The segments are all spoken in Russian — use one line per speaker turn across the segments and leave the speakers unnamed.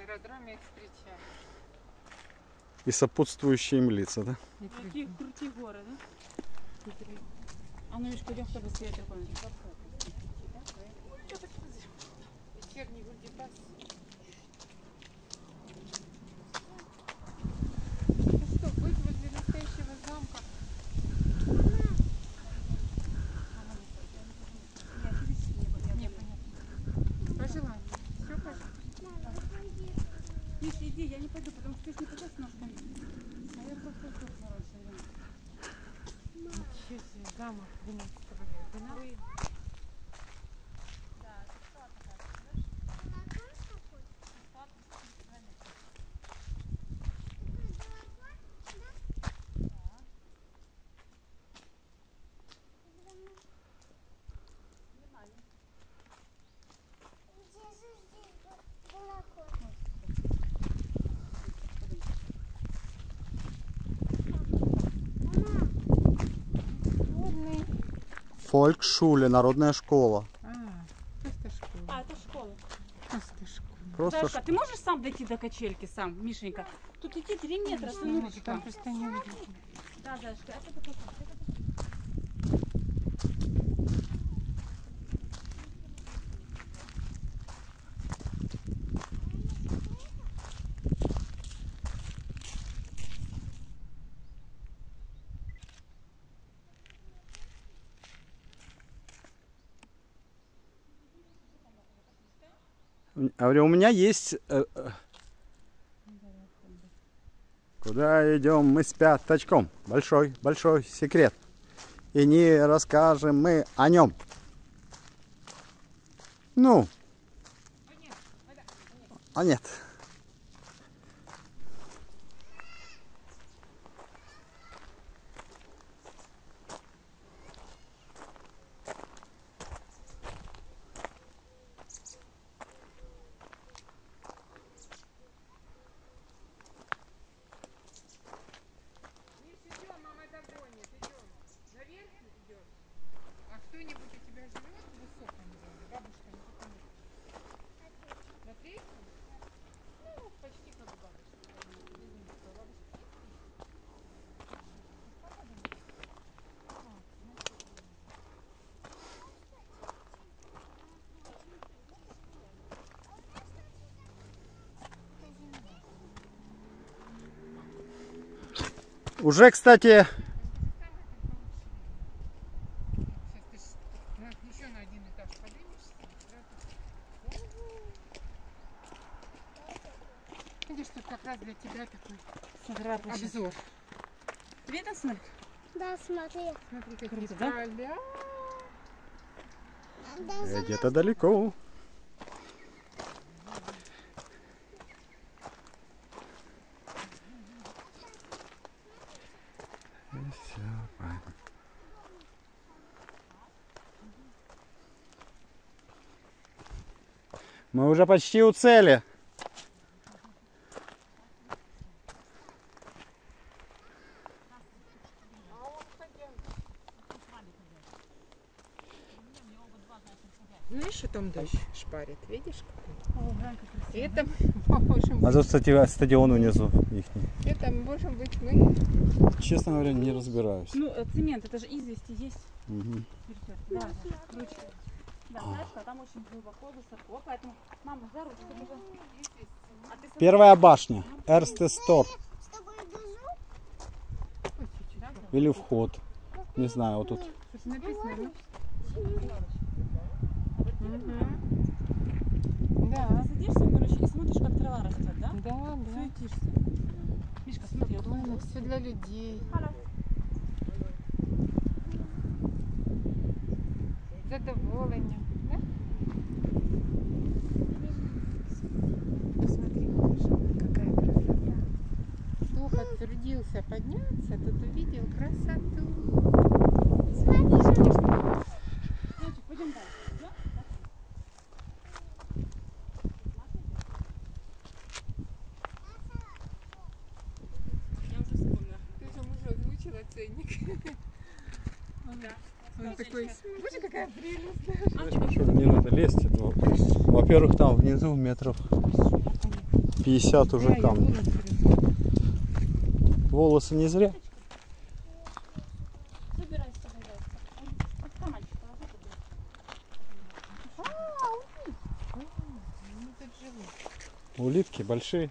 аэродроме их встречали.
И сопутствующие им лица, да?
Какие крутые горы, да? А ну, Мишка, идем, чтобы свет такой.
Вечерний Гульдипас. Это что, быть возле настоящего замка? Пожелание. Все, пожалуйста.
Миша, иди, я не пойду, потому что ты не пойдешь с ножками. А я просто тут хорошая.
Ничего себе, замок 12 века.
Фолькшуле, народная школа.
Просто школа.
А, это школа.
Просто школа.
Просто
Сашка, ты можешь сам дойти до качельки сам, Мишенька? Тут идти 3 метра,
Там
сыночка.
просто не увидишь.
Да, Зашка, это такой.
Говорю, у меня есть... Куда идем мы с пятачком? Большой секрет. И не расскажем мы о нем. Ну. А нет.
А кто-нибудь у тебя живет в высоком доме? Бабушка не потому. На третьем? Ну, почти как у бабушки. Извините, у бабушки
Уже, кстати,
еще на один этаж поднимешься. Видишь, тут как раз для тебя такой обзор.
Видно, сынок?
Да, смотри.
Смотри, какие
Круто, да?
скалы.
где-то далеко. Мы уже почти у цели.
Знаешь, что там дождь шпарит? Видишь, какой?
О, глянь, как красиво.
И это можем
А
быть,
тут, кстати, стадион внизу ихний.
это можем быть мы.
Честно говоря, не разбираюсь.
Ну, цемент, это же извести есть.
Угу.
Давай, ручку. Да, знаешь, там очень глубоко, высоко, поэтому, мама, за ручку бежим. А ты
Первая башня. Эрстестор.
С тобой бежу.
Или вход. Не знаю, вот тут.
Тут написано, да?
Ты садишься, короче, и смотришь, как трава растет, да?
Да, да.
Суетишься. Мишка, смотри, вот
Спокойно, все для людей. Задоволення, да? Посмотри, какая красота. Кто потрудился подняться, тот увидел красоту.
Мальчик, пойдем дальше. Да? Я уже вспомнила.
Ты же мужу озвучила ценник. Он такой, боже, какая прелесть.
Что, не надо лезть. Во-первых, там внизу метров 50 уже
Да, я
камни.
волосы рисую.
Волосы не зря.
Забирайся, пожалуйста. Вот карманчик положи туда.
Ну, тут живут.
Улитки большие.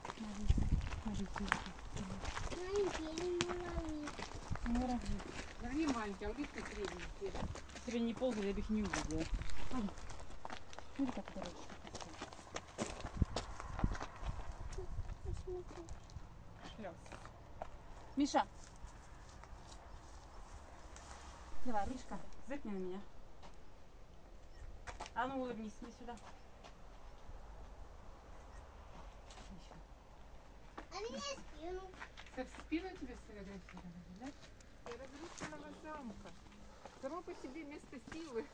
Маленький или муравьи?
Муравьи. Они маленькие, а улитки средние.
Если бы не ползали, я бы их не увидела. Смотри, как дорожка.
Посмотри.
Шлёс.
Миша. Давай, Мишка, зыркни на меня. А ну улыбнись мне сюда. Еще.
А мне спину.
Так в спину тебе сфотографировали, да? И разрушенного замка. Само по себе место силы.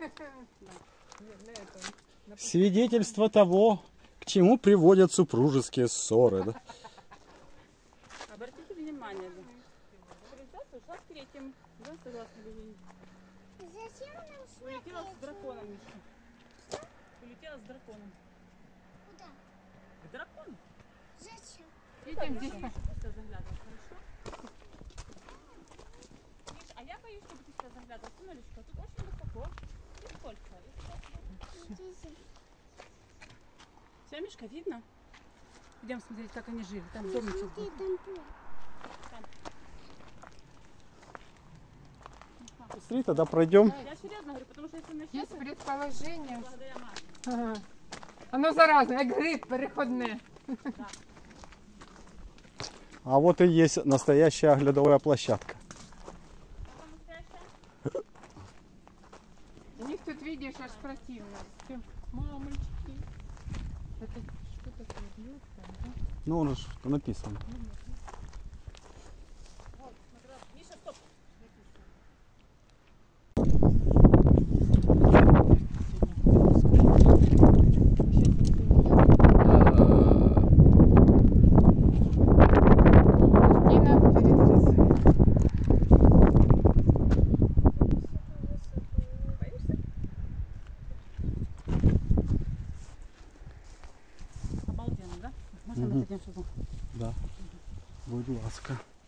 На этом.
Свидетельство того, к чему приводят супружеские ссоры. Да?
Обратите внимание. Да. Цивилизация ушла к третьему. Да, согласны ли вы?
Зачем нам
Улетела с
смотреть?
драконом, Миша. Улетела с драконом.
Куда?
К дракону?
Зачем?
Видим здесь.
Миша, просто заглядывал, хорошо? Миш, а я боюсь, чтобы ты сюда заглядывал. Сынулечка, тут очень высоко. И сколько? Все, Мишка, видно? Идем смотреть, как они жили. Там домичек был.
Смотри, там пол.
Быстрее тогда пройдем.
Я серьезно говорю, потому что если
Есть
начнется,
предположение.
благодаря Маше.
Ага. Оно заразне, гриб переходне.
А вот и есть настоящая оглядовая площадка.
Потом настоящая.
У них тут, видишь, аж противно. Всё. Мамочки. Это что такое? Бьют там, да?
Ну, он же написано.
Вот, смотри. Миша, стоп.
Картина перед
Боишься? Обалденно, да? Можно
Мгм.
мы пойдем сюда?
Да. Будь ласка.